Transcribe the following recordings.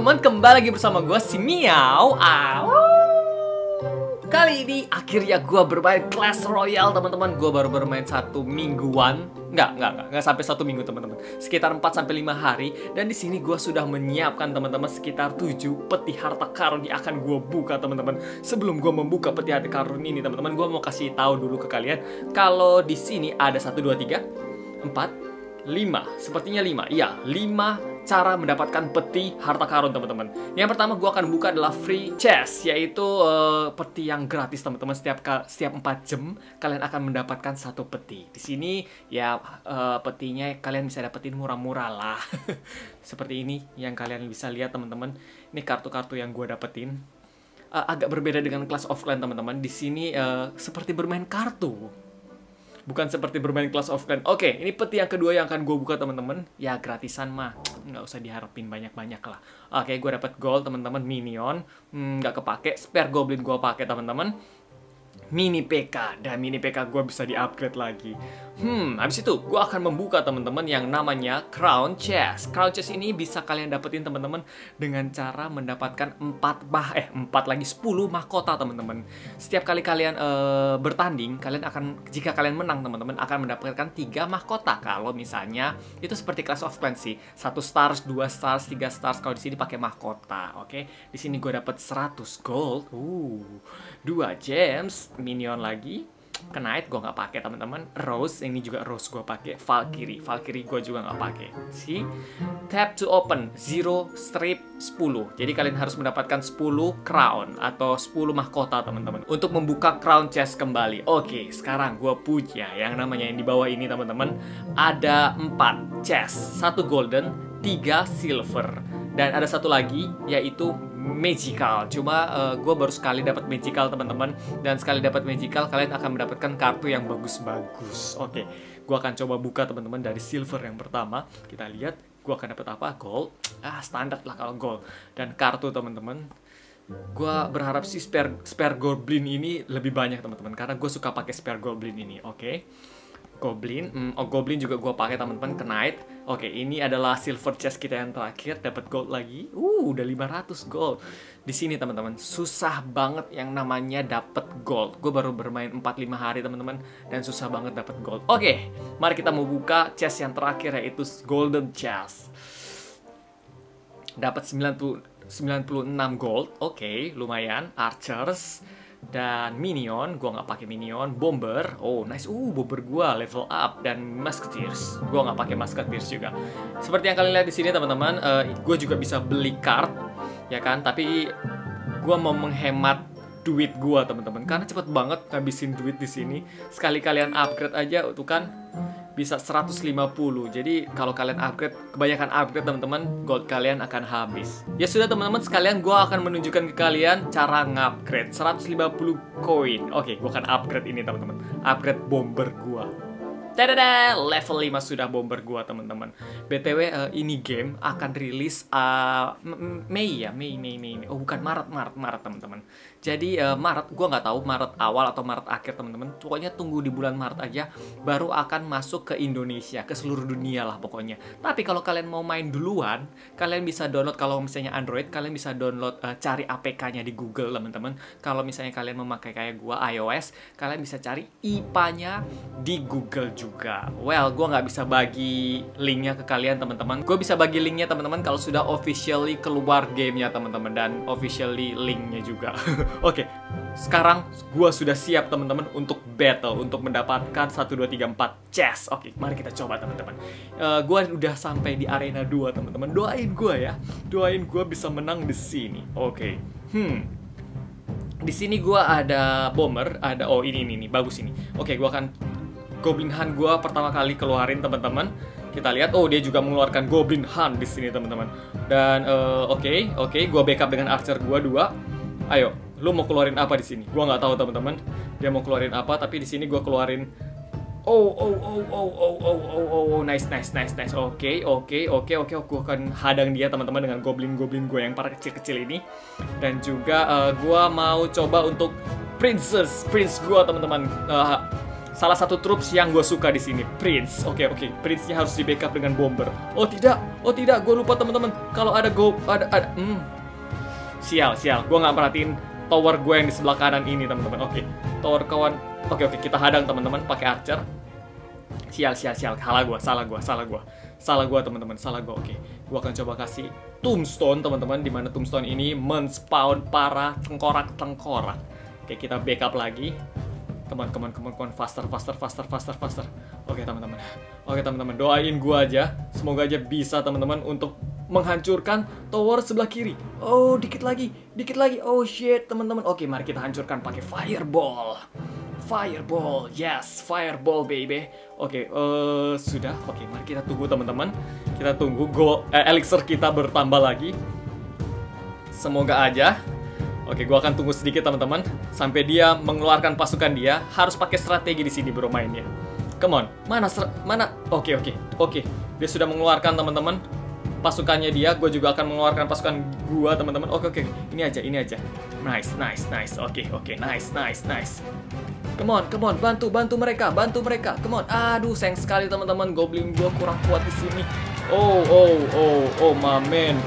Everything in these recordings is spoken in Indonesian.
teman-teman, kembali lagi bersama gue si Miau. Kali ini akhirnya gue bermain Clash Royale, teman-teman. Gue baru bermain 1 mingguan. Nggak sampai 1 minggu, teman-teman. Sekitar 4-5 hari. Dan di sini gue sudah menyiapkan, teman-teman, sekitar 7 peti harta karun yang akan gue buka, teman-teman. Sebelum gue membuka peti harta karun ini, teman-teman, gue mau kasih tahu dulu ke kalian kalau di sini ada 1, 2, 3, 4, 5. Sepertinya 5. Iya, 5 cara mendapatkan peti harta karun, teman-teman. Yang pertama gue akan buka adalah free chest, yaitu peti yang gratis, teman-teman. Setiap 4 jam kalian akan mendapatkan 1 peti. Di sini ya petinya kalian bisa dapetin murah-murah lah. Seperti ini yang kalian bisa lihat, teman-teman. Ini kartu-kartu yang gue dapetin. Agak berbeda dengan Clash of Clans, teman-teman. Di sini seperti bermain kartu. Bukan seperti bermain Clash of Clans. Oke, ini peti yang kedua yang akan gue buka, teman-teman. Ya, gratisan mah. Nggak usah diharapin banyak-banyak lah. Oke, gue dapat gold, teman-teman. Minion. Nggak kepake. Spare Goblin gue pakai, teman-teman. Mini PK. Dan mini PK gue bisa di-upgrade lagi. Habis itu gue akan membuka, teman-teman, yang namanya Crown Chest. Crown Chest ini bisa kalian dapetin, teman-teman, dengan cara mendapatkan 10 mahkota, teman-teman. Setiap kali kalian bertanding, jika kalian menang, teman-teman, akan mendapatkan 3 mahkota. Kalau misalnya itu seperti Clash of Clans sih, 1 stars, 2 stars, 3 stars. Kalau di sini pakai mahkota, oke. Di sini gue dapat 100 gold, 2 gems, minion lagi. Knight gue nggak pakai, teman-teman. Rose, ini juga Rose gue pakai. Valkyrie gue juga nggak pakai. See, tap to open 0 strip 10. Jadi kalian harus mendapatkan 10 crown atau 10 mahkota, teman-teman, untuk membuka crown chest kembali. Oke, sekarang gue punya yang namanya yang di bawah ini, teman-teman. Ada 4 chest, 1 golden, 3 silver, dan ada 1 lagi yaitu magical. Cuma gue baru sekali dapat magical, teman-teman. Dan sekali dapat magical, kalian akan mendapatkan kartu yang bagus-bagus. Oke, gue akan coba buka, teman-teman, dari silver yang pertama. Kita lihat gue akan dapat apa. Gold. Standar lah kalau gold. Dan kartu, teman-teman, gue berharap sih spare goblin ini lebih banyak, teman-teman, karena gue suka pakai spare goblin ini. Oke. Goblin, Goblin juga gue pakai, teman-teman. Knight. Oke, ini adalah silver chest kita yang terakhir. Dapat gold lagi. Udah 500 gold. Di sini, teman-teman, susah banget yang namanya dapat gold. Gue baru bermain 4-5 hari, teman-teman, dan susah banget dapat gold. Oke, mari kita mau buka chest yang terakhir, yaitu golden chest. Dapat 96 gold. Oke, lumayan. Archers dan minion, gue nggak pakai minion. Bomber, nice, bomber gue level up. Dan musketeers, gue nggak pakai musketeers juga. Seperti yang kalian lihat di sini, teman-teman, gue juga bisa beli card, ya kan? Tapi gue mau menghemat duit gue, teman-teman, karena cepet banget ngabisin duit di sini. Sekali kalian upgrade aja, tuh kan bisa 150. Jadi kalau kalian upgrade, kebanyakan upgrade, teman-teman, gold kalian akan habis. Ya sudah, teman-teman, sekalian gue akan menunjukkan ke kalian cara ngupgrade 150 koin. Oke, gue akan upgrade ini, teman-teman. Upgrade bomber gue. Tadada, level 5 sudah bomber gua, teman-teman. BTW ini game akan rilis Mei. Oh, bukan, Maret, teman-teman. Jadi Maret, gua nggak tahu Maret awal atau Maret akhir, teman-teman. Pokoknya tunggu di bulan Maret aja, baru akan masuk ke Indonesia, ke seluruh dunia lah pokoknya. Tapi kalau kalian mau main duluan, kalian bisa download. Kalau misalnya Android, kalian bisa download, cari APK-nya di Google, teman-teman. Kalau misalnya kalian memakai kayak gua iOS, kalian bisa cari IPA-nya di Google juga. Well, gue nggak bisa bagi linknya ke kalian, teman-teman. Gue bisa bagi linknya, teman-teman, kalau sudah officially keluar gamenya, teman-teman, dan officially linknya juga. Oke, sekarang gue sudah siap, teman-teman, untuk battle, untuk mendapatkan 1, 2, 3, 4 chest. Oke, mari kita coba, teman-teman. Gue udah sampai di arena 2, teman-teman. Doain gue ya, doain gue bisa menang di sini. Oke. Di sini gue ada bomber, ada ini bagus ini. Oke, gue akan Goblin Hunt gue pertama kali keluarin, teman-teman. Kita lihat, dia juga mengeluarkan Goblin Hunt di sini, teman-teman. Dan oke, gue backup dengan Archer gue 2. Ayo, lu mau keluarin apa di sini? Gue nggak tahu, teman-teman. Dia mau keluarin apa, tapi di sini gue keluarin. Nice. Oke. Gue akan hadang dia, teman-teman, dengan goblin gue yang para kecil-kecil ini. Dan juga gue mau coba untuk Prince gue, teman-teman. salah satu troops yang gue suka di sini, Prince. Oke, Prince-nya harus di backup dengan bomber. Oh tidak, gue lupa teman-teman. Kalau ada sial, gue nggak perhatiin tower gue yang di sebelah kanan ini teman-teman. Oke, tower kawan. Oke, kita hadang teman-teman pakai archer. Sial, salah gue teman-teman, Oke, gue akan coba kasih tombstone teman-teman, di mana tombstone ini men-spawn para tengkorak. Oke, kita backup lagi. Come on, faster. Oke teman-teman, doain gue aja, semoga aja bisa teman-teman untuk menghancurkan tower sebelah kiri. Oh, dikit lagi. Oh shit teman-teman. Oke, mari kita hancurkan pakai fireball, yes, fireball baby. Oke, sudah. Oke, mari kita tunggu teman-teman. Kita tunggu elixir kita bertambah lagi. Semoga aja. Oke, gua akan tunggu sedikit teman-teman sampai dia mengeluarkan pasukan dia. Harus pakai strategi di sini bro mainnya. Come on, mana? Oke. Dia sudah mengeluarkan teman-teman pasukannya dia. Gue juga akan mengeluarkan pasukan gua teman-teman. Oke. Ini aja. Nice. Oke, nice. Come on, bantu mereka. Come on. Aduh, sayang sekali teman-teman, goblin gua kurang kuat di sini. Oh, mamen.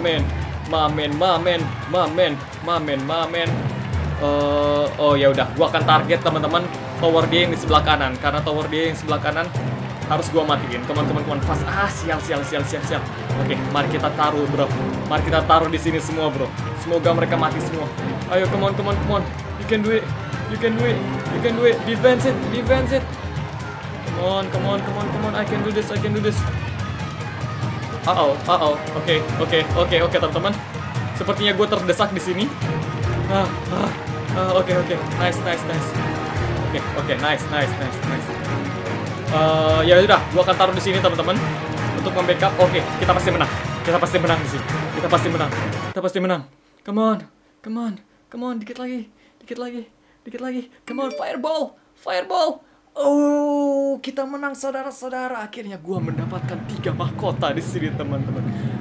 Oh ya udah, gua akan target teman-teman tower dia yang di sebelah kanan, karena tower dia yang sebelah kanan harus gua matiin. Come on, fast. Sial. Oke, mari kita taruh, bro. Mari kita taruh di sini semua, bro. Semoga mereka mati semua. Ayo, come on. You can do it. Defense it. Come on. I can do this. Oke, teman-teman. Sepertinya gue terdesak di sini. Oke. Nice. Oke, nice. Ya udah, gue akan taruh di sini teman-teman untuk membackup. Oke, kita pasti menang di sini. Kita pasti menang. Come on, dikit lagi. Come on, fireball. Oh, kita menang saudara-saudara. Akhirnya gua mendapatkan 3 mahkota di sini teman-teman.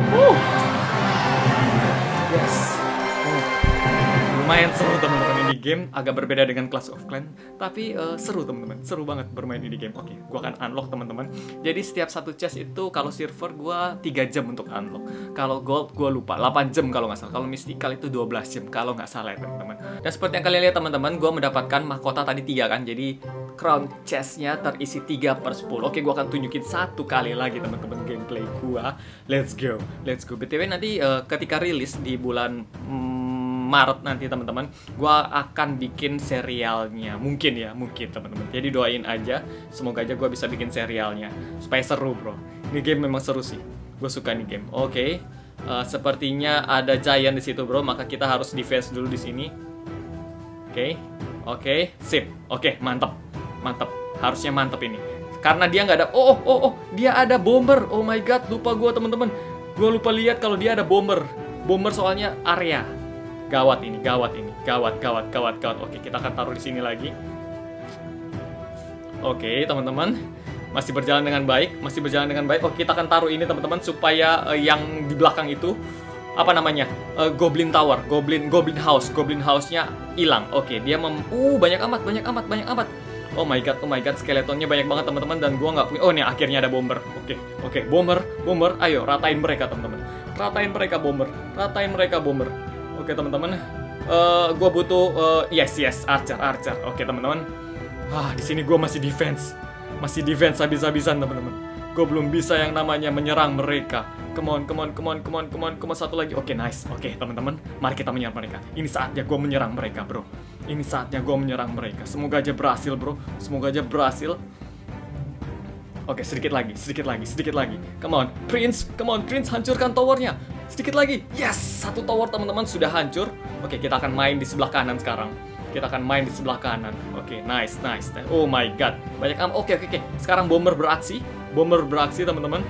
Yes. Lumayan seru teman-teman ini game, agak berbeda dengan Clash of Clans, tapi seru teman-teman, seru banget bermain ini game. Oke, gua akan unlock teman-teman. Jadi setiap satu chest itu kalau silver gua 3 jam untuk unlock. Kalau gold gua lupa 8 jam kalau nggak salah. Kalau mystical itu 12 jam kalau nggak salah ya teman-teman. Dan seperti yang kalian lihat teman-teman, gua mendapatkan mahkota tadi 3 kan. Jadi crown chestnya terisi 3/10. Oke, gua akan tunjukin satu kali lagi teman-teman gameplay gua. Let's go. BTW nanti ketika rilis di bulan Maret nanti teman-teman, gua akan bikin serialnya. Mungkin teman-teman. Jadi doain aja, semoga aja gua bisa bikin serialnya supaya seru, bro. Ini game memang seru sih. Gue suka nih game. Oke. Sepertinya ada giant di situ, bro. Maka kita harus defense dulu di sini. Oke, sip. Oke, mantap. Harusnya mantap ini. Karena dia nggak ada. Dia ada bomber. Oh my god, lupa gue teman-teman. Gue lupa lihat kalau dia ada bomber. Bomber soalnya area. Gawat ini. Oke, kita akan taruh di sini lagi. Oke, teman-teman. Masih berjalan dengan baik. Oke, kita akan taruh ini teman-teman supaya yang di belakang itu apa namanya? Goblin Tower, Goblin House-nya hilang. Oke, dia banyak amat. Oh my god, skeletonnya banyak banget teman-teman, dan gua nggak punya. Oh, nih akhirnya ada bomber. Oke, bomber. Ayo, ratain mereka teman-teman. Ratain mereka bomber. Oke teman-teman, gue butuh yes archer. Oke teman-teman, di sini gue masih defense habis-habisan teman-teman. Gue belum bisa yang namanya menyerang mereka. Come on, satu lagi. Oke, nice. Oke teman-teman, mari kita menyerang mereka. Ini saatnya gue menyerang mereka, bro. Semoga aja berhasil, bro. Oke, sedikit lagi. Come on, Prince, hancurkan towernya. Sedikit lagi. Yes, satu tower teman-teman sudah hancur. Oke, kita akan main di sebelah kanan sekarang. Oke, nice. Oh my god, banyak Oke. Sekarang bomber beraksi teman-teman.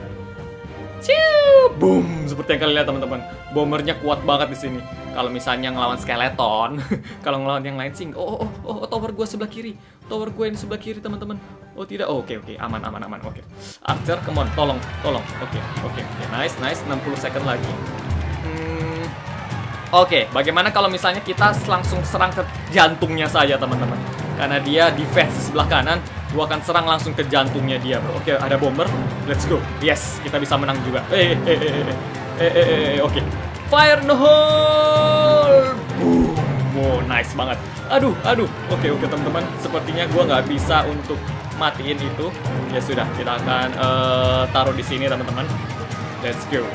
Boom, seperti yang kalian lihat teman-teman. Bombernya kuat banget di sini. Kalau misalnya ngelawan skeleton, kalau ngelawan yang lain sih. Tower gue sebelah kiri. Teman-teman. Oh tidak. Oke, aman. Oke. Archer, come on, tolong. Oke. Nice. 60 second lagi. Oke, bagaimana kalau misalnya kita langsung serang ke jantungnya saja teman-teman? Karena dia defense di sebelah kanan, Gua akan serang langsung ke jantungnya dia, bro. Oke, ada bomber. Let's go. Yes, kita bisa menang juga. Oke. Fire in the hole. Boom. Wow, nice banget. Aduh. Oke, teman-teman. Sepertinya gua nggak bisa untuk matiin itu. Ya sudah, kita akan taruh di sini, teman-teman. Let's go.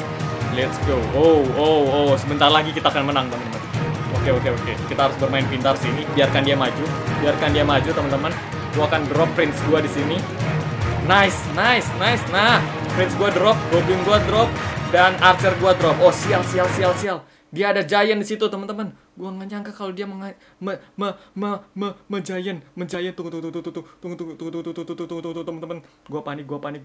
Oh. Sebentar lagi kita akan menang, teman-teman. Oke. Kita harus bermain pintar sini. Biarkan dia maju, teman-teman. Gua akan drop prince gua di sini. Nice. Nah, prince gua drop, goblin gua drop, dan archer gua drop. Oh, sial. Dia ada giant di situ, teman-teman. Gua nggak nyangka kalau dia giant. Tunggu, teman-teman. Gua panik.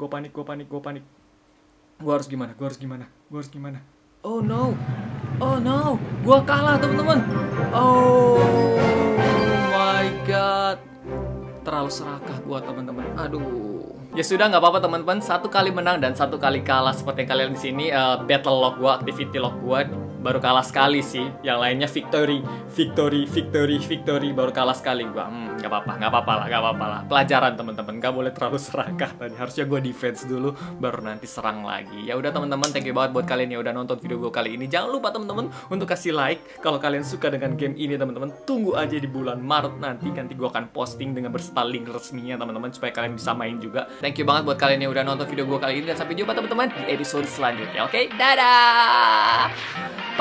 Gua harus gimana? Oh no. Gua kalah, teman-teman. Oh my god. Terlalu serakah gua, teman-teman. Aduh. Ya sudah, nggak apa-apa, teman-teman. 1 kali menang dan 1 kali kalah. Seperti yang kalian di sini, battle log gua, activity log gua baru kalah sekali sih. Yang lainnya victory. Baru kalah sekali gua. Nggak apa-apa lah. Pelajaran, teman-teman. Nggak boleh terlalu serakah tadi. Harusnya gua defense dulu, baru nanti serang lagi. Ya udah, teman-teman. Thank you banget buat kalian yang udah nonton video gua kali ini. Jangan lupa, teman-teman, untuk kasih like kalau kalian suka dengan game ini, teman-teman. Tunggu aja di bulan Maret nanti gua akan posting dengan berserta link resminya, teman-teman, supaya kalian bisa main juga. Thank you banget buat kalian yang udah nonton video gua kali ini, dan sampai jumpa, teman-teman, di episode selanjutnya. Oke, dadah.